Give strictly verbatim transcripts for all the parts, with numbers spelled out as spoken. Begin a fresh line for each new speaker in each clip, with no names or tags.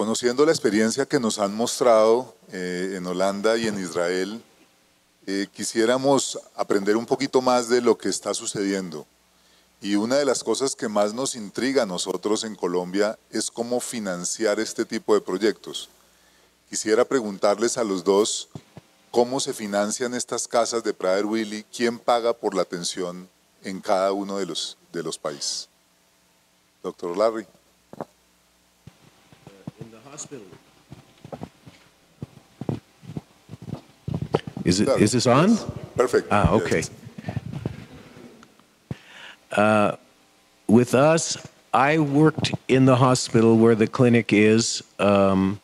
conociendo la experiencia que nos han mostrado eh, en Holanda y en Israel, eh, quisiéramos aprender un poquito más de lo que está sucediendo. Y una de las cosas que más nos intriga a nosotros en Colombia es cómo financiar este tipo de proyectos. Quisiera preguntarles a los dos cómo se financian estas casas de Prader-Willi, quién paga por la atención en cada uno de los, de los países. Doctor Larry.
In the hospital. Is it, is this on?
Perfect.
Ah, okay.
Yes.
Uh, with us, I worked in the hospital where the clinic is, um,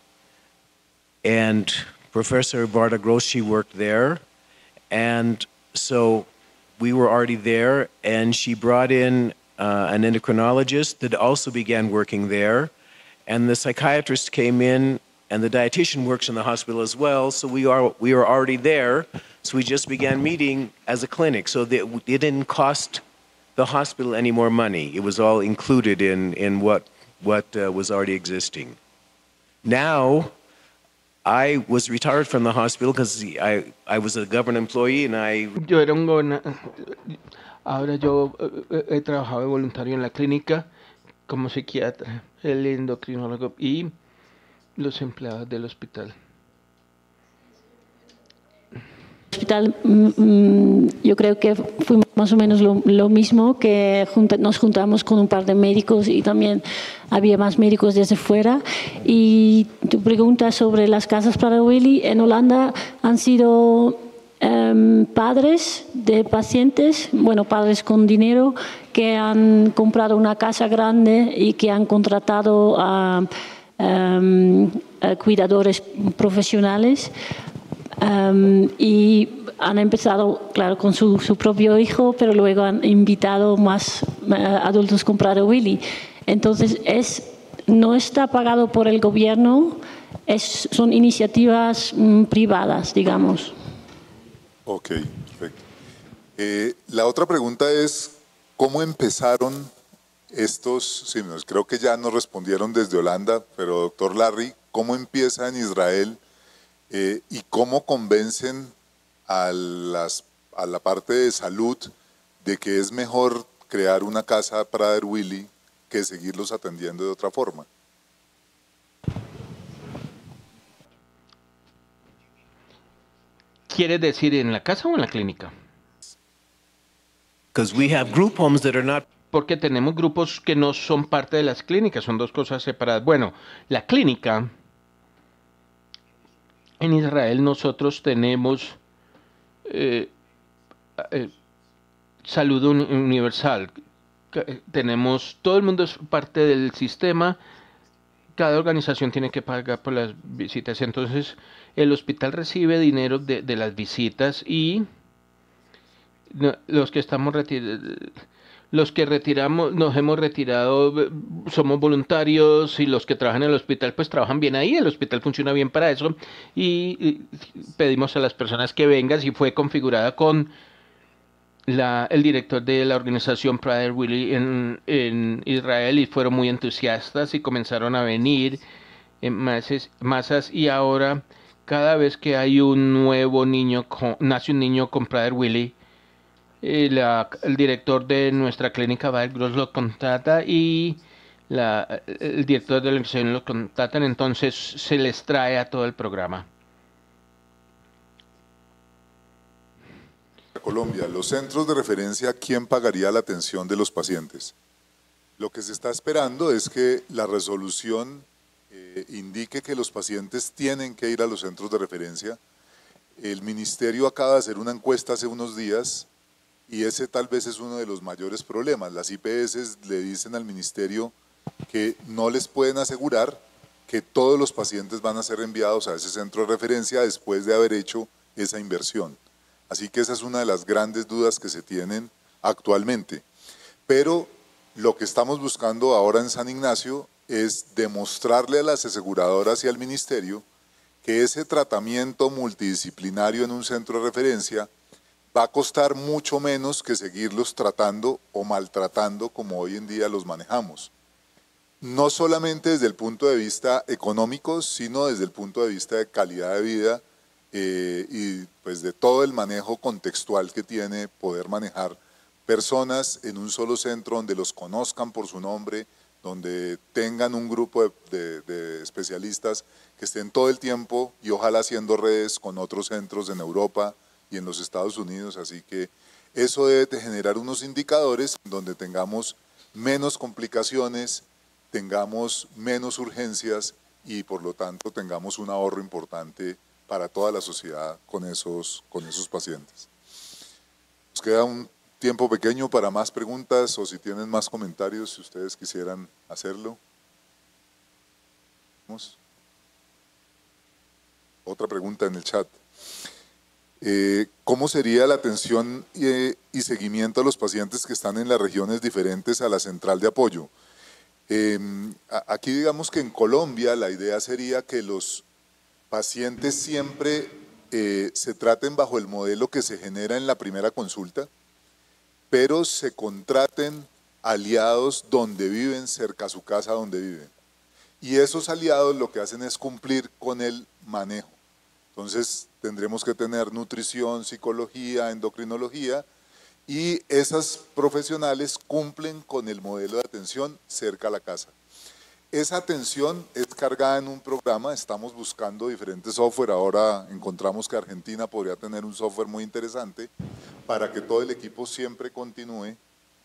and Professor Barda Grossi worked there, and so we were already there, and she brought in uh, an endocrinologist that also began working there, and the psychiatrist came in, and the dietitian works in the hospital as well, so we are we were already there, so we just began meeting as a clinic, so that it didn't cost the hospital any more money. It was all included in, in what, what uh, was already existing. Now, I was retired from the hospital because I, I was a government employee and I...
Yo era un gobernador. Ahora yo he trabajado de voluntario en la clínica como psiquiatra, el endocrinólogo y los empleados del hospital.
Hospital, mmm, yo creo que fuimos más o menos lo, lo mismo, que junta, nos juntamos con un par de médicos y también había más médicos desde fuera. Y tu pregunta sobre las casas Prader-Willi en Holanda han sido um, padres de pacientes, bueno, padres con dinero que han comprado una casa grande y que han contratado a, um, a cuidadores profesionales. Um, y han empezado, claro, con su, su propio hijo, pero luego han invitado más uh, adultos con Prader-Willi. Entonces, es, no está pagado por el gobierno, es, son iniciativas um, privadas, digamos.
Ok, perfecto. Eh, la otra pregunta es, ¿cómo empezaron estos? Sí, creo que ya nos respondieron desde Holanda, pero doctor Larry, ¿cómo empieza en Israel? Eh, ¿Y cómo convencen a, las, a la parte de salud de que es mejor crear una casa Prader-Willi que seguirlos atendiendo de otra forma?
¿Quiere decir en la casa o en la clínica?
Because we have group homes that are not...
Porque tenemos grupos que no son parte de las clínicas, son dos cosas separadas. Bueno, la clínica... En Israel nosotros tenemos eh, eh, salud universal, tenemos, todo el mundo es parte del sistema, cada organización tiene que pagar por las visitas, entonces el hospital recibe dinero de, de las visitas y los que estamos retirados, los que retiramos, nos hemos retirado, somos voluntarios y los que trabajan en el hospital pues trabajan bien ahí, el hospital funciona bien para eso y, y pedimos a las personas que vengan, si fue configurada con la, el director de la organización Prader-Willi en, en Israel y fueron muy entusiastas y comenzaron a venir en masas, masas y ahora cada vez que hay un nuevo niño, con, nace un niño con Prader-Willi, La, el director de nuestra clínica Barda Grossi lo contrata y la, el director de la organización lo contratan, entonces se les trae a todo el programa.
Colombia, los centros de referencia, ¿quién pagaría la atención de los pacientes? Lo que se está esperando es que la resolución eh, indique que los pacientes tienen que ir a los centros de referencia. El ministerio acaba de hacer una encuesta hace unos días y ese tal vez es uno de los mayores problemas. Las I P S le dicen al ministerio que no les pueden asegurar que todos los pacientes van a ser enviados a ese centro de referencia después de haber hecho esa inversión. Así que esa es una de las grandes dudas que se tienen actualmente. Pero lo que estamos buscando ahora en San Ignacio es demostrarle a las aseguradoras y al ministerio que ese tratamiento multidisciplinario en un centro de referencia va a costar mucho menos que seguirlos tratando o maltratando como hoy en día los manejamos. no solamente desde el punto de vista económico, sino desde el punto de vista de calidad de vida eh, y pues de todo el manejo contextual que tiene poder manejar personas en un solo centro donde los conozcan por su nombre, donde tengan un grupo de, de, de especialistas que estén todo el tiempo y ojalá haciendo redes con otros centros en Europa y en los Estados Unidos. Así que eso debe de generar unos indicadores donde tengamos menos complicaciones, tengamos menos urgencias y por lo tanto tengamos un ahorro importante para toda la sociedad con esos, con esos pacientes. Nos queda un tiempo pequeño para más preguntas o si tienen más comentarios, si ustedes quisieran hacerlo. ¿Vamos? Otra pregunta en el chat. Eh, ¿Cómo sería la atención y, y seguimiento a los pacientes que están en las regiones diferentes a la central de apoyo? Eh, aquí digamos que en Colombia la idea sería que los pacientes siempre eh, se traten bajo el modelo que se genera en la primera consulta, pero se contraten aliados donde viven, cerca a su casa donde viven. Y esos aliados lo que hacen es cumplir con el manejo. Entonces tendremos que tener nutrición, psicología, endocrinología, y esas profesionales cumplen con el modelo de atención cerca a la casa. Esa atención es cargada en un programa, estamos buscando diferentes software, ahora encontramos que Argentina podría tener un software muy interesante para que todo el equipo siempre continúe,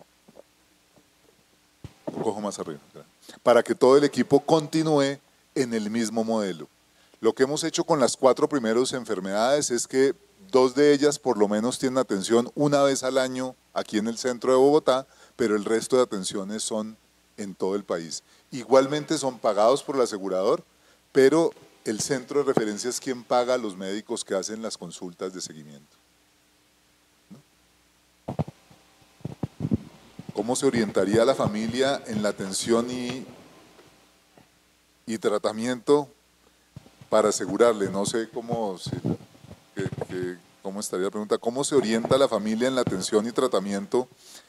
cojo más arriba, para que todo el equipo continúe en el mismo modelo. Lo que hemos hecho con las cuatro primeras enfermedades es que dos de ellas por lo menos tienen atención una vez al año aquí en el centro de Bogotá, pero el resto de atenciones son en todo el país. Igualmente son pagados por el asegurador, pero el centro de referencia es quien paga a los médicos que hacen las consultas de seguimiento. ¿Cómo se orientaría la familia en la atención y, y tratamiento para asegurarle? No sé cómo, si, que, que, cómo estaría la pregunta. ¿Cómo se orienta la familia en la atención y tratamiento?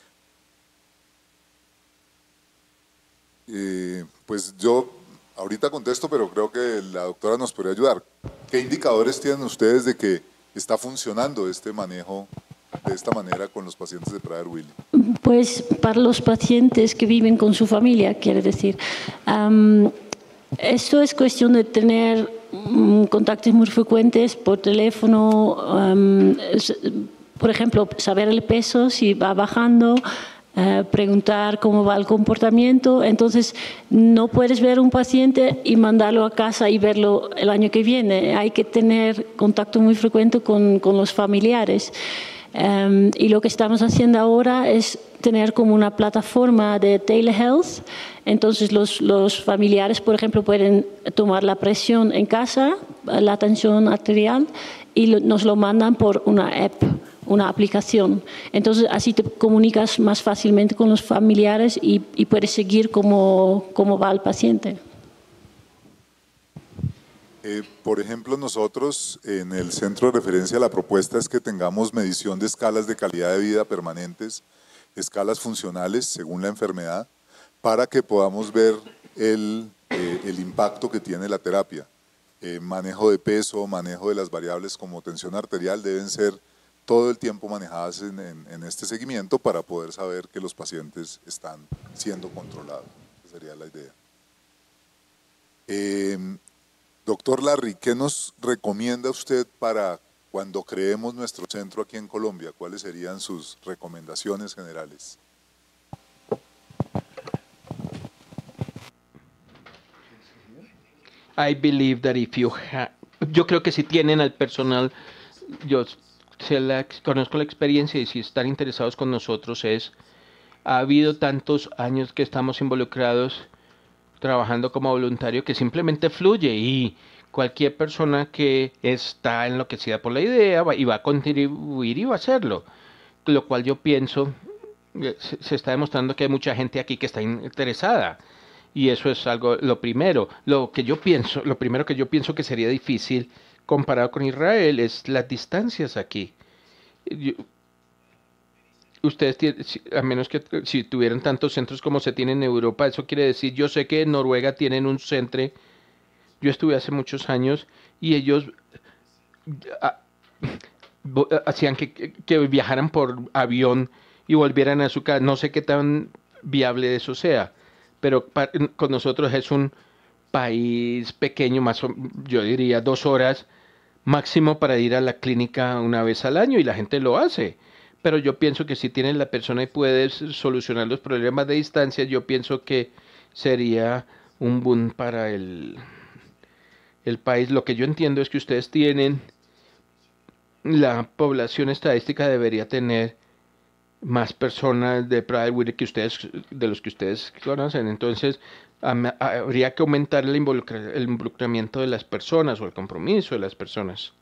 Eh, pues yo ahorita contesto, pero creo que la doctora nos podría ayudar. ¿Qué indicadores tienen ustedes de que está funcionando este manejo de esta manera con los pacientes de Prader-Willi?
Pues para los pacientes que viven con su familia, quiere decir, um, esto es cuestión de tener um, contactos muy frecuentes por teléfono, um, es, por ejemplo, saber el peso, si va bajando, Uh, preguntar cómo va el comportamiento. Entonces no puedes ver un paciente y mandarlo a casa y verlo el año que viene. Hay que tener contacto muy frecuente con, con los familiares. Um, y lo que estamos haciendo ahora es tener como una plataforma de telehealth. Entonces los, los familiares, por ejemplo, pueden tomar la presión en casa, la tensión arterial, y lo, nos lo mandan por una app, una aplicación. Entonces así te comunicas más fácilmente con los familiares y, y puedes seguir cómo, cómo va el paciente.
Eh, por ejemplo, nosotros en el centro de referencia la propuesta es que tengamos medición de escalas de calidad de vida permanentes, escalas funcionales según la enfermedad, para que podamos ver el, eh, el impacto que tiene la terapia. Eh, manejo de peso, manejo de las variables como tensión arterial deben ser todo el tiempo manejadas en, en, en este seguimiento para poder saber que los pacientes están siendo controlados. Esa sería la idea. Eh, doctor Larry, ¿qué nos recomienda usted para cuando creemos nuestro centro aquí en Colombia? ¿Cuáles serían sus recomendaciones generales?
I believe that if you have, yo creo que si tienen al personal, yo se la, conozco la experiencia y si están interesados con nosotros es, ha habido tantos años que estamos involucrados trabajando como voluntario que simplemente fluye y cualquier persona que está enloquecida por la idea va, y va a contribuir y va a hacerlo, lo cual yo pienso, se, se está demostrando que hay mucha gente aquí que está interesada. Y eso es algo, lo primero, lo que yo pienso, lo primero que yo pienso que sería difícil comparado con Israel es las distancias aquí. Yo, ustedes tienen, si- a menos que si tuvieran tantos centros como se tienen en Europa, eso quiere decir, yo sé que en Noruega tienen un centro, yo estuve hace muchos años y ellos ah, vo- hacían que, que- que viajaran por avión y volvieran a su casa. No sé qué tan viable eso sea, pero pa- con nosotros es un país pequeño, más o, yo diría dos horas máximo para ir a la clínica una vez al año y la gente lo hace. Pero yo pienso que si tienes la persona y puedes solucionar los problemas de distancia, yo pienso que sería un boom para el, el país. Lo que yo entiendo es que ustedes tienen, la población estadística debería tener más personas de private equity que ustedes, de los que ustedes conocen. Entonces, am- habría que aumentar el, involucra- el involucramiento de las personas o el compromiso de las personas.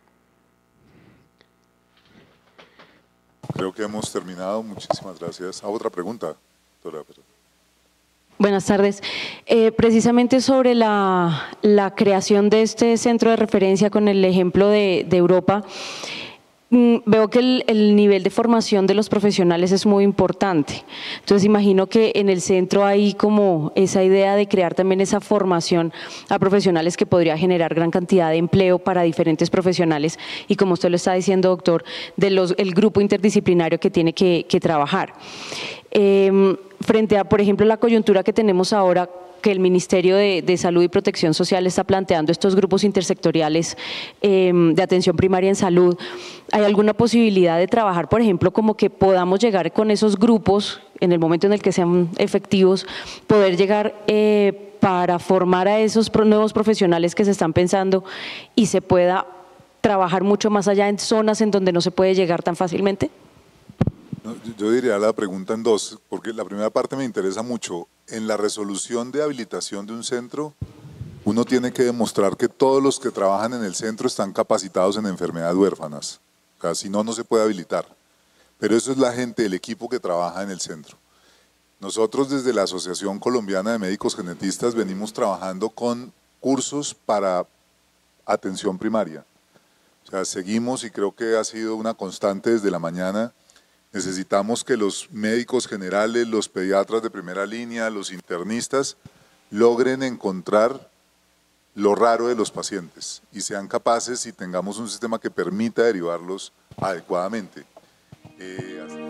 Creo que hemos terminado. Muchísimas gracias. Ah, otra pregunta, doctora.
Buenas tardes. Eh, precisamente sobre la, la creación de este centro de referencia con el ejemplo de, de Europa, mm, veo que el, el nivel de formación de los profesionales es muy importante. Entonces imagino que en el centro hay como esa idea de crear también esa formación a profesionales que podría generar gran cantidad de empleo para diferentes profesionales y, como usted lo está diciendo, doctor, de los, el grupo interdisciplinario que tiene que, que trabajar. Eh, frente a, por ejemplo, la coyuntura que tenemos ahora, que el Ministerio de, de Salud y Protección Social está planteando estos grupos intersectoriales eh, de atención primaria en salud, ¿hay alguna posibilidad de trabajar, por ejemplo, como que podamos llegar con esos grupos, en el momento en el que sean efectivos, poder llegar eh, para formar a esos nuevos profesionales que se están pensando y se pueda trabajar mucho más allá en zonas en donde no se puede llegar tan fácilmente?
No, yo diría la pregunta en dos, porque la primera parte me interesa mucho. En la resolución de habilitación de un centro, uno tiene que demostrar que todos los que trabajan en el centro están capacitados en enfermedades huérfanas. O sea, si no, no se puede habilitar. Pero eso es la gente, el equipo que trabaja en el centro. Nosotros desde la Asociación Colombiana de Médicos Genetistas venimos trabajando con cursos para atención primaria. O sea, seguimos y creo que ha sido una constante desde la mañana. Necesitamos que los médicos generales, los pediatras de primera línea, los internistas, logren encontrar lo raro de los pacientes y sean capaces y tengamos un sistema que permita derivarlos adecuadamente. Eh,